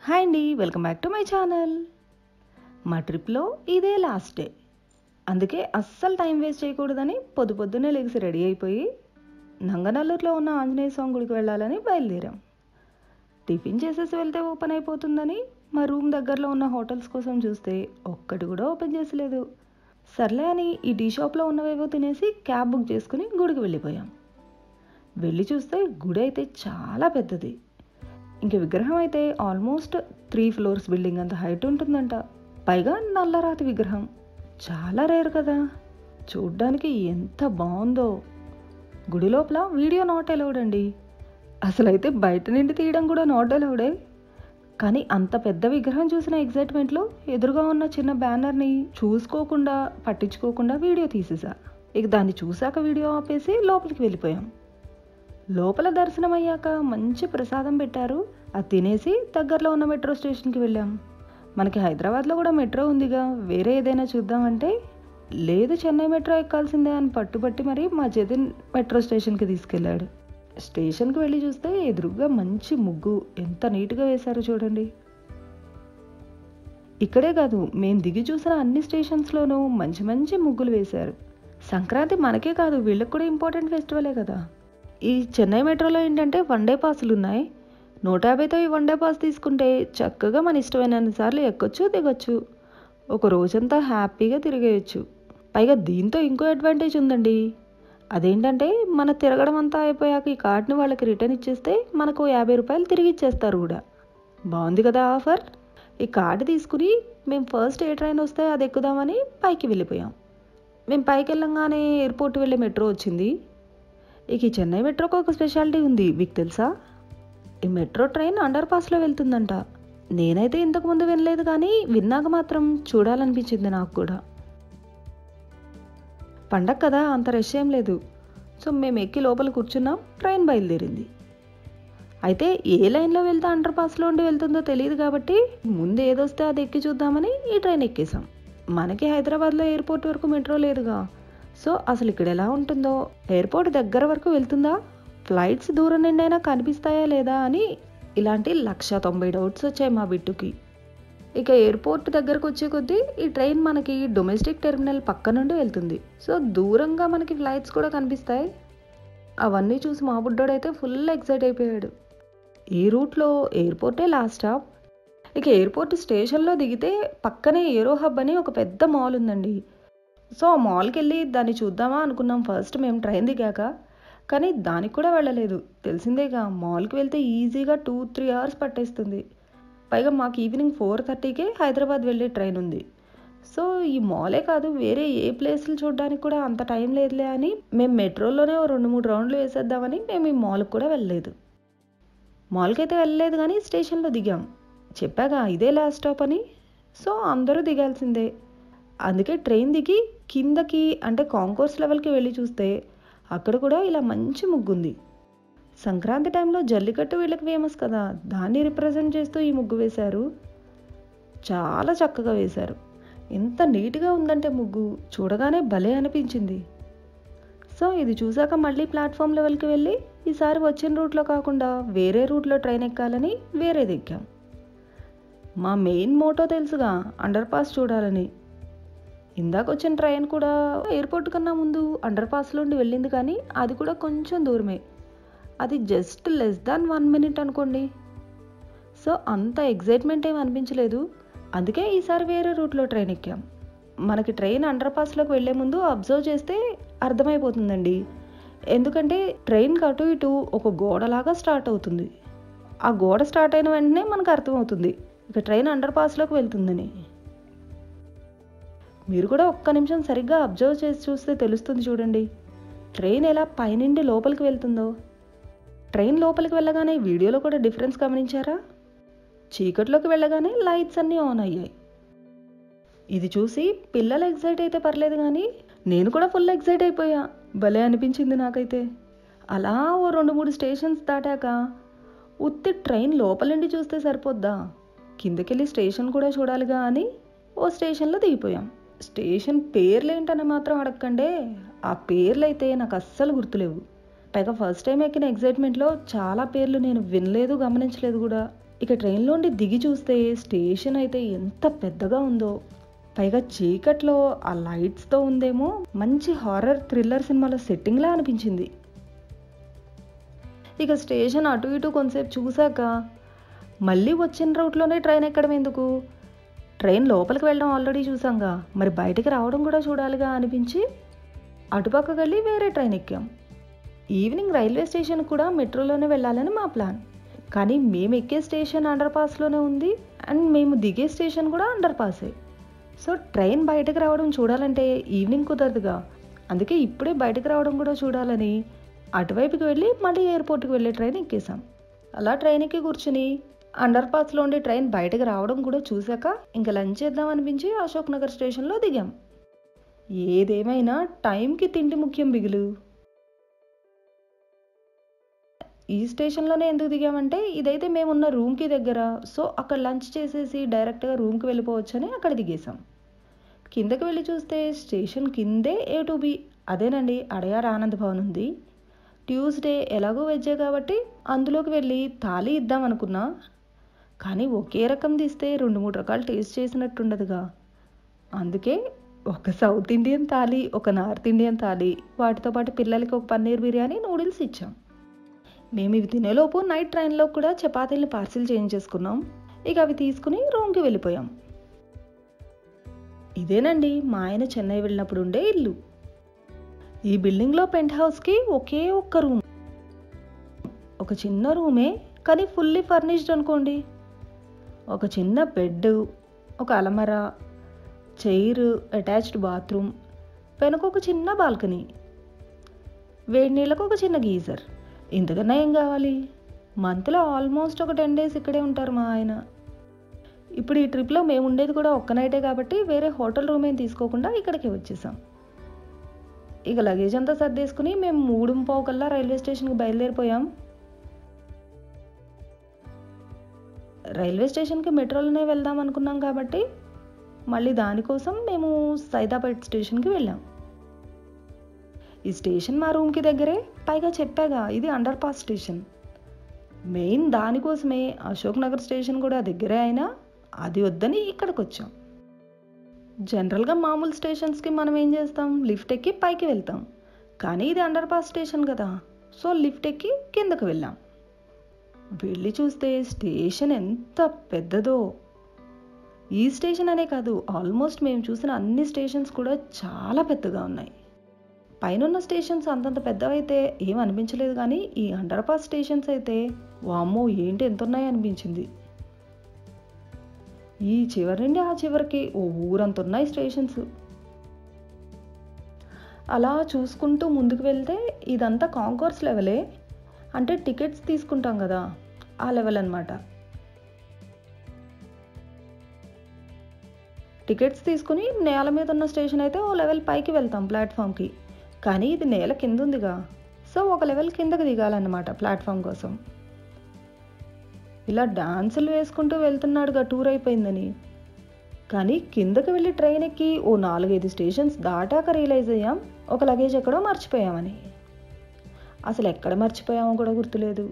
Hi అండి, welcome back to my channel. మా ట్రిప్లో ఇదే లాస్ట్ డే, అందుకే అస్సలు టైం వేస్ట్ చేయకూడదని పొద్దున్నే లెగిసి రెడీ అయిపోయి నంగనల్లూరులో ఉన్న ఆంజనేయ స్వామి గుడికి వెళ్ళాలని బయలుదేరాం. టిఫిన్ చేసేసి వెళ్తే ఓపెన్ అయిపోతుందని మా రూమ్ దగ్గరలో ఉన్న హోటల్స్ కోసం చూస్తే ఒక్కటి కూడా ఓపెన్ చేసలేదు. సర్లే అని ఈ టీ షాప్లో ఉన్నవేవో తినేసి క్యాబ్ బుక్ చేసుకుని గుడికి వెళ్ళిపోయాం. వెళ్ళి చూస్తే గుడి అయితే చాలా పెద్దది. ఇంక విగ్రహం అయితే ఆల్మోస్ట్ 3 floors బిల్డింగ్ అంత హైట్ ఉంటుందంట. పైగా నల్లరాతి విగ్రహం, చాలా రేర్ కదా. చూడ్డానికి ఎంత బాగుందో. గుడి లోపల వీడియో నాట్ అలౌడ్ అండి. అసలైతే బయట నుండి తీయడం కూడా నాట్ అలౌడే. కానీ అంత పెద్ద విగ్రహం చూసిన ఎగ్జైట్మెంట్లో ఎదురుగా ఉన్న చిన్న బ్యానర్ని చూసుకోకుండా పట్టించుకోకుండా వీడియో తీసేసా. ఇక దాన్ని చూశాక వీడియో ఆపేసి లోపలికి వెళ్ళిపోయాం. లోపల దర్శనం అయ్యాక మంచి ప్రసాదం పెట్టారు. అది తినేసి దగ్గరలో ఉన్న మెట్రో స్టేషన్కి వెళ్ళాం. మనకి హైదరాబాద్లో కూడా మెట్రో ఉందిగా, వేరే ఏదైనా చూద్దామంటే లేదు చెన్నై మెట్రో ఎక్కాల్సిందే అని పట్టుబట్టి మరి మా జతిన్ మెట్రో స్టేషన్కి తీసుకెళ్ళాడు. స్టేషన్కి వెళ్ళి చూస్తే ఎదురుగా మంచి ముగ్గు ఎంత నీట్గా వేశారో చూడండి. ఇక్కడే కాదు, మేము దిగి చూసిన అన్ని స్టేషన్స్లోనూ మంచి మంచి ముగ్గులు వేశారు. సంక్రాంతి మనకే కాదు, వీళ్ళకి కూడా ఇంపార్టెంట్ ఫెస్టివలే కదా. ఈ చెన్నై మెట్రోలో ఏంటంటే 1 day పాసులు ఉన్నాయి. 150తో ఈ 1 day పాస్ తీసుకుంటే చక్కగా మన ఇష్టమైనన్ని సార్లు ఎక్కొచ్చు, దిగొచ్చు. ఒక రోజంతా హ్యాపీగా తిరిగేయచ్చు. పైగా దీంతో ఇంకో అడ్వాంటేజ్ ఉందండి. అదేంటంటే మన తిరగడం అంతా అయిపోయాక ఈ కార్డ్ని వాళ్ళకి రిటర్న్ ఇచ్చేస్తే మనకు 50 రూపాయలు తిరిగి ఇచ్చేస్తారు కూడా. బాగుంది కదా ఆఫర్. ఈ కార్డు తీసుకుని మేము ఫస్ట్ ఏ ట్రైన్ వస్తే అది ఎక్కుదామని పైకి వెళ్ళిపోయాం. మేము పైకి వెళ్ళంగానే ఎయిర్పోర్ట్ వెళ్ళే మెట్రో వచ్చింది. ఇక ఈ చెన్నై మెట్రోకి ఒక స్పెషాలిటీ ఉంది, మీకు తెలుసా? ఈ మెట్రో ట్రైన్ అండర్ పాస్లో వెళ్తుందంట. నేనైతే ఇంతకుముందు వినలేదు, కానీ విన్నాక మాత్రం చూడాలనిపించింది నాకు కూడా. పండగ కదా, అంత రష్ ఏం లేదు. సో మేము ఎక్కి లోపల కూర్చున్నాం. ట్రైన్ బయలుదేరింది. అయితే ఏ లైన్లో వెళ్తే అండర్ పాస్లో ఉండి వెళ్తుందో తెలియదు కాబట్టి ముందు ఏదొస్తే అది ఎక్కి చూద్దామని ఈ ట్రైన్ ఎక్కేసాం. మనకి హైదరాబాద్లో ఎయిర్పోర్ట్ వరకు మెట్రో లేదుగా. సో అసలు ఇక్కడ ఎలా ఉంటుందో, ఎయిర్పోర్ట్ దగ్గర వరకు వెళ్తుందా, ఫ్లైట్స్ దూరం నిండైనా కనిపిస్తాయా లేదా అని ఇలాంటి 190 డౌట్స్ వచ్చాయి మా బిట్టుకి. ఇక ఎయిర్పోర్ట్ దగ్గరకు వచ్చే కొద్దీ ఈ ట్రైన్ మనకి డొమెస్టిక్ టెర్మినల్ పక్క నుండి వెళ్తుంది. సో దూరంగా మనకి ఫ్లైట్స్ కూడా కనిపిస్తాయి. అవన్నీ చూసి మా బుడ్డోడైతే ఫుల్ ఎక్సైట్ అయిపోయాడు. ఈ రూట్లో ఎయిర్పోర్టే లాస్ట్ స్టాప్. ఇక ఎయిర్పోర్ట్ స్టేషన్లో దిగితే పక్కనే ఏరో హబ్ అని ఒక పెద్ద మాల్ ఉందండి. సో ఆ మాల్కి వెళ్ళి దాన్ని చూద్దామా అనుకున్నాం ఫస్ట్ మేము ట్రైన్ దిగాక. కానీ దానికి కూడా వెళ్ళలేదు. తెలిసిందేగా, మాల్కి వెళ్తే ఈజీగా 2-3 hours పట్టేస్తుంది. పైగా మాకు ఈవినింగ్ 4:30కే హైదరాబాద్ వెళ్ళే ట్రైన్ ఉంది. సో ఈ మాలే కాదు, వేరే ఏ ప్లేస్లు చూడడానికి కూడా అంత టైం లేదులే అని మేము మెట్రోలోనే 2-3 రౌండ్లు వేసేద్దామని మేము ఈ మాల్కి కూడా వెళ్ళలేదు. మాల్కి అయితే వెళ్ళలేదు, కానీ స్టేషన్లో దిగాం. చెప్పాగా ఇదే లాస్ట్ స్టాప్ అని. సో అందరూ దిగాల్సిందే. అందుకే ట్రైన్ దిగి కిందకి అంటే కాంకోర్స్ లెవెల్కి వెళ్ళి చూస్తే అక్కడ కూడా ఇలా మంచి ముగ్గుంది. సంక్రాంతి టైంలో జల్లికట్టు వీళ్ళకి ఫేమస్ కదా, దాన్ని రిప్రజెంట్ చేస్తూ ఈ ముగ్గు వేశారు. చాలా చక్కగా వేశారు. ఎంత నీట్గా ఉందంటే ముగ్గు చూడగానే భలే అనిపించింది. సో ఇది చూసాక మళ్ళీ ప్లాట్ఫామ్ లెవెల్కి వెళ్ళి ఈసారి వచ్చిన రూట్లో కాకుండా వేరే రూట్లో ట్రైన్ ఎక్కాలని వేరేది ఎక్కాం. మా మెయిన్ మోటో తెలుసుగా, అండర్ పాస్ చూడాలని. ఇందాక వచ్చిన ట్రైన్ కూడా ఎయిర్పోర్ట్ కన్నా ముందు అండర్ పాస్లో ఉండి వెళ్ళింది, కానీ అది కూడా కొంచెం దూరమే. అది జస్ట్ less than 1 minute అనుకోండి. సో అంత ఎగ్జైట్మెంట్ ఏమి అనిపించలేదు. అందుకే ఈసారి వేరే రూట్లో ట్రైన్ ఎక్కాం. మనకి ట్రైన్ అండర్ పాస్లోకి వెళ్ళే ముందు అబ్జర్వ్ చేస్తే అర్థమైపోతుందండి. ఎందుకంటే ట్రైన్కి అటు ఇటు ఒక గోడలాగా స్టార్ట్ అవుతుంది. ఆ గోడ స్టార్ట్ అయిన వెంటనే మనకు అర్థమవుతుంది ఇక ట్రైన్ అండర్ పాస్లోకి వెళ్తుందని. మీరు కూడా ఒక్క నిమిషం సరిగ్గా అబ్జర్వ్ చేసి చూస్తే తెలుస్తుంది చూడండి, ట్రైన్ ఎలా పైనుండి లోపలికి వెళ్తుందో. ట్రైన్ లోపలికి వెళ్ళగానే వీడియోలో కూడా డిఫరెన్స్ గమనించారా? చీకట్లోకి వెళ్ళగానే లైట్స్ అన్నీ ఆన్ అయ్యాయి. ఇది చూసి పిల్లలు ఎగ్జైట్ అయితే పర్లేదు, కానీ నేను కూడా ఫుల్ ఎగ్జైట్ అయిపోయా. భలే అనిపించింది నాకైతే. అలా ఓ 2-3 స్టేషన్స్ దాటాక ఉత్తి ట్రైన్ లోపలండి చూస్తే సరిపోద్దా, కిందకెళ్ళి స్టేషన్ కూడా చూడాలిగా అని ఓ స్టేషన్లో దిగిపోయాం. స్టేషన్ పేర్లు ఏంటని మాత్రం అడగకండే, ఆ పేర్లు అయితే నాకు అస్సలు గుర్తులేవు. పైగా ఫస్ట్ టైం ఎక్కిన ఎగ్జైట్మెంట్లో చాలా పేర్లు నేను వినలేదు, గమనించలేదు కూడా. ఇక ట్రైన్లోండి దిగి చూస్తే స్టేషన్ అయితే ఎంత పెద్దగా ఉందో. పైగా చీకట్లో ఆ లైట్స్తో ఉందేమో మంచి హారర్ థ్రిల్లర్ సినిమాలో సెట్టింగ్లా అనిపించింది. ఇక స్టేషన్ అటు ఇటు కొంతసేపు చూశాక మళ్ళీ వచ్చిన రూట్లోనే ట్రైన్ ఎక్కడం ఎందుకు, ట్రైన్ లోపలికి వెళ్ళడం ఆల్రెడీ చూసాంగా, మరి బయటికి రావడం కూడా చూడాలిగా అనిపించి అటుపక్కకి వెళ్ళి వేరే ట్రైన్ ఎక్కాం. ఈవినింగ్ రైల్వే స్టేషన్ కూడా మెట్రోలోనే వెళ్ళాలని మా ప్లాన్. కానీ మేము ఎక్కే స్టేషన్ అండర్ పాస్లోనే ఉంది అండ్ మేము దిగే స్టేషన్ కూడా అండర్ పాసే. సో ట్రైన్ బయటకు రావడం చూడాలంటే ఈవినింగ్ కుదరదుగా, అందుకే ఇప్పుడే బయటకు రావడం కూడా చూడాలని అటువైపుకి వెళ్ళి మళ్ళీ ఎయిర్పోర్ట్కి వెళ్ళే ట్రైన్ ఎక్కేసాం. అలా ట్రైన్ ఎక్కి కూర్చుని అండర్ పాస్లో ఉండి ట్రైన్ బయటకు రావడం కూడా చూశాక ఇంకా లంచ్ చేద్దాం అనిపించి అశోక్ నగర్ స్టేషన్లో దిగాం. ఏదేమైనా టైంకి తిండి ముఖ్యం బిగులు. ఈ స్టేషన్లోనే ఎందుకు దిగామంటే ఇదైతే మేమున్న రూమ్కి దగ్గర, సో అక్కడ లంచ్ చేసేసి డైరెక్ట్గా రూమ్కి వెళ్ళిపోవచ్చని అక్కడ దిగేసాం. కిందకి వెళ్ళి చూస్తే స్టేషన్ కిందే A to B, అదేనండి అడయార్ ఆనంద్ భవన్ ఉంది. ట్యూస్డే ఎలాగో వెజ్జే కాబట్టి అందులోకి వెళ్ళి థాలీ ఇద్దాం అనుకున్నా, కానీ ఒకే రకం తీస్తే 2-3 రకాలు టేస్ట్ చేసినట్టుండదుగా. అందుకే ఒక సౌత్ ఇండియన్ థాలీ, ఒక నార్త్ ఇండియన్ థాలీ, వాటితో పాటు పిల్లలకి ఒక పన్నీర్ బిర్యానీ, నూడిల్స్ ఇచ్చాం. మేము ఇవి తినేలోపు నైట్ ట్రైన్లో కూడా చపాతీలను పార్సిల్ చేయించేసుకున్నాం. ఇక అవి తీసుకుని రూమ్కి వెళ్ళిపోయాం. ఇదేనండి మా ఆయన చెన్నై వెళ్ళినప్పుడు ఉండే ఇల్లు. ఈ బిల్డింగ్లో పెంట్ హౌస్కి ఒకే ఒక్క రూమ్, ఒక చిన్న రూమే కానీ ఫుల్లీ ఫర్నిష్డ్ అనుకోండి. ఒక చిన్న బెడ్, ఒక అలమర, చైర్, అటాచ్డ్ బాత్రూమ్, వెనక ఒక చిన్న బాల్కనీ, వేడి నీళ్ళకు ఒక చిన్న గీజర్. ఇంతకన్నా ఏం కావాలి? మంత్లో ఆల్మోస్ట్ ఒక 10 days ఇక్కడే ఉంటారు మా ఆయన. ఇప్పుడు ఈ ట్రిప్లో మేము ఉండేది కూడా ఒక్క నైటే కాబట్టి వేరే హోటల్ రూమ్ ఏం తీసుకోకుండా ఇక్కడికి వచ్చేసాం. ఇక లగేజ్ అంతా సర్దేసుకుని మేము 3:15 కల్లా రైల్వే స్టేషన్కి బయలుదేరిపోయాం. రైల్వే స్టేషన్కి మెట్రోలోనే వెళ్దాం అనుకున్నాం కాబట్టి మళ్ళీ దానికోసం మేము సైదాపేట్ స్టేషన్కి వెళ్ళాం. ఈ స్టేషన్ మా రూమ్కి దగ్గరే, పైగా చెప్పాగా ఇది అండర్ పాస్ స్టేషన్. మెయిన్ దానికోసమే అశోక్ నగర్ స్టేషన్ కూడా దగ్గరే అయినా అది వద్దని ఇక్కడికి వచ్చాం. జనరల్గా మామూలు స్టేషన్స్కి మనం ఏం చేస్తాం, లిఫ్ట్ ఎక్కి పైకి వెళ్తాం. కానీ ఇది అండర్ పాస్ స్టేషన్ కదా, సో లిఫ్ట్ ఎక్కి కిందకు వెళ్ళాం. వెళ్ళి చూస్తే స్టేషన్ ఎంత పెద్దదో. ఈ స్టేషన్ అనే కాదు, ఆల్మోస్ట్ మేము చూసిన అన్ని స్టేషన్స్ కూడా చాలా పెద్దగా ఉన్నాయి. పైన స్టేషన్స్ అంతంత పెద్దవైతే ఏం అనిపించలేదు, కానీ ఈ అండర్ పాస్ స్టేషన్స్ అయితే వామ్మో ఏంటి ఎంత ఉన్నాయి అనిపించింది. ఈ చివరి నుండి ఆ చివరికి ఓ ఊరంత ఉన్నాయి స్టేషన్స్. అలా చూసుకుంటూ ముందుకు వెళ్తే ఇదంతా కాంకోర్స్ లెవెలే, అంటే టికెట్స్ తీసుకుంటాం కదా ఆ లెవెల్ అన్నమాట. టికెట్స్ తీసుకుని నేల మీద ఉన్న స్టేషన్ అయితే ఓ లెవెల్ పైకి వెళ్తాం ప్లాట్ఫామ్కి, కానీ ఇది నేల కింద ఉందిగా, సో ఒక లెవెల్ కిందకి దిగాలన్నమాట ప్లాట్ఫామ్ కోసం. ఇలా డాన్సులు వేసుకుంటూ వెళ్తున్నాడుగా టూర్ అయిపోయిందని. కానీ కిందకి వెళ్ళి ట్రైన్ ఎక్కి ఓ 4-5 స్టేషన్స్ దాటాక రియలైజ్ అయ్యాం ఒక లగేజ్ ఎక్కడో మర్చిపోయామని. అసలు ఎక్కడ మర్చిపోయామో కూడా గుర్తులేదు.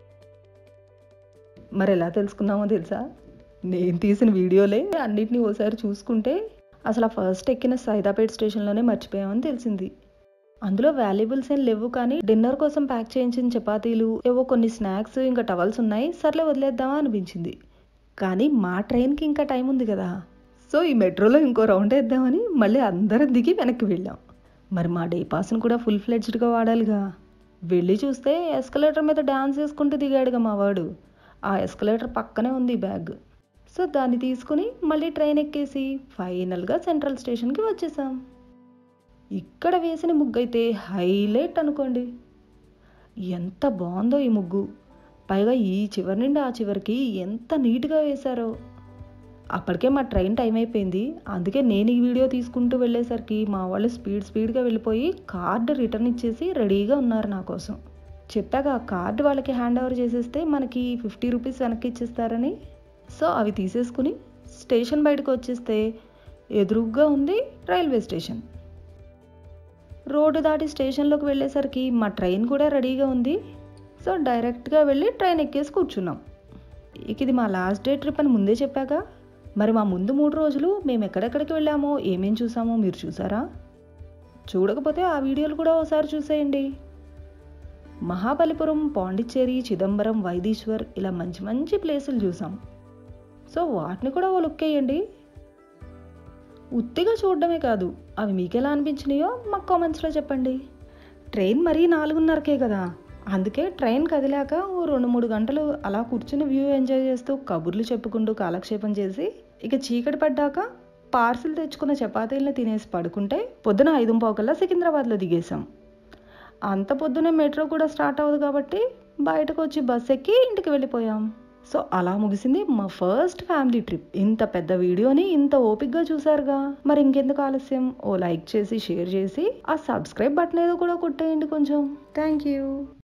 మరి ఎలా తెలుసుకున్నామో తెలుసా? నేను తీసిన వీడియోలే అన్నిటినీ ఓసారి చూసుకుంటే అసలు ఆ ఫస్ట్ ఎక్కిన సైదాపేట్ స్టేషన్లోనే మర్చిపోయామని తెలిసింది. అందులో వాల్యుబుల్స్ ఏం లేవు, కానీ డిన్నర్ కోసం ప్యాక్ చేయించిన చపాతీలు, ఏవో కొన్ని స్నాక్స్, ఇంకా టవల్స్ ఉన్నాయి. సర్లే వదిలేద్దామా అనిపించింది. కానీ మా ట్రైన్కి ఇంకా టైం ఉంది కదా, సో ఈ మెట్రోలో ఇంకో రౌండ్ వేద్దామని మళ్ళీ అందరం దిగి వెనక్కి వెళ్ళాం. మరి మా డే పాస్ను కూడా ఫుల్ ఫ్లెడ్జ్డ్గా వాడాలిగా. వెళ్ళి చూస్తే ఎస్కలేటర్ మీద డాన్స్ వేసుకుంటూ దిగాడుగా మా వాడు. ఆ ఎస్కలేటర్ పక్కనే ఉంది బ్యాగ్. సో దాన్ని తీసుకుని మళ్ళీ ట్రైన్ ఎక్కేసి ఫైనల్గా సెంట్రల్ స్టేషన్కి వచ్చేసాం. ఇక్కడ వేసిన ముగ్గు అయితే హైలైట్ అనుకోండి. ఎంత బాగుందో ఈ ముగ్గు. పైగా ఈ చివరి నుండి ఆ చివరికి ఎంత నీట్గా వేశారో. అప్పటికే మా ట్రైన్ టైం అయిపోయింది, అందుకే నేను ఈ వీడియో తీసుకుంటూ వెళ్ళేసరికి మా వాళ్ళు స్పీడ్గా వెళ్ళిపోయి కార్డు రిటర్న్ ఇచ్చేసి రెడీగా ఉన్నారు నా కోసం. చెప్పాగా కార్డు వాళ్ళకి హ్యాండ్ ఓవర్ చేసేస్తే మనకి 50 రూపీస్ వెనక్కి ఇచ్చేస్తారని. సో అవి తీసేసుకుని స్టేషన్ బయటకు వచ్చేస్తే ఎదురుగ్గా ఉంది రైల్వే స్టేషన్. రోడ్డు దాటి స్టేషన్లోకి వెళ్ళేసరికి మా ట్రైన్ కూడా రెడీగా ఉంది. సో డైరెక్ట్గా వెళ్ళి ట్రైన్ ఎక్కేసి కూర్చున్నాం. ఇక ఇది మా లాస్ట్ డే ట్రిప్ అని ముందే చెప్పాగా. మరి మా ముందు 3 రోజులు మేము ఎక్కడెక్కడికి వెళ్ళామో ఏమేం చూసామో మీరు చూసారా? చూడకపోతే ఆ వీడియోలు కూడా ఒకసారి చూసేయండి. మహాబలిపురం, పాండిచ్చేరి, చిదంబరం, వైదీశ్వర్ ఇలా మంచి మంచి ప్లేసులు చూసాం. సో వాటిని కూడా ఓ లుక్ వేయండి. ఉత్తిగా చూడడమే కాదు, అవి మీకెలా అనిపించినాయో మాకు కామెంట్స్లో చెప్పండి. ట్రైన్ మరీ 4:30కే కదా, అందుకే ట్రైన్ కదిలాక ఓ 2-3 గంటలు అలా కూర్చుని వ్యూ ఎంజాయ్ చేస్తూ కబుర్లు చెప్పుకుంటూ కాలక్షేపం చేసి ఇక చీకటి పడ్డాక పార్సిల్ తెచ్చుకున్న చపాతీలను తినేసి పడుకుంటే పొద్దున 5:15 కల్లా సికింద్రాబాద్లో దిగేసాం. అంత పొద్దునే మెట్రో కూడా స్టార్ట్ అవ్వదు కాబట్టి బయటకు వచ్చి బస్ ఎక్కి ఇంటికి వెళ్ళిపోయాం. సో అలా ముగిసింది మా ఫస్ట్ ఫ్యామిలీ ట్రిప్. ఇంత పెద్ద వీడియోని ఇంత ఓపిక్గా చూసారుగా, మరి ఇంకెందుకు ఆలస్యం, ఓ లైక్ చేసి షేర్ చేసి ఆ సబ్స్క్రైబ్ బటన్ ఏదో కూడా కొట్టేయండి కొంచెం. Thank you.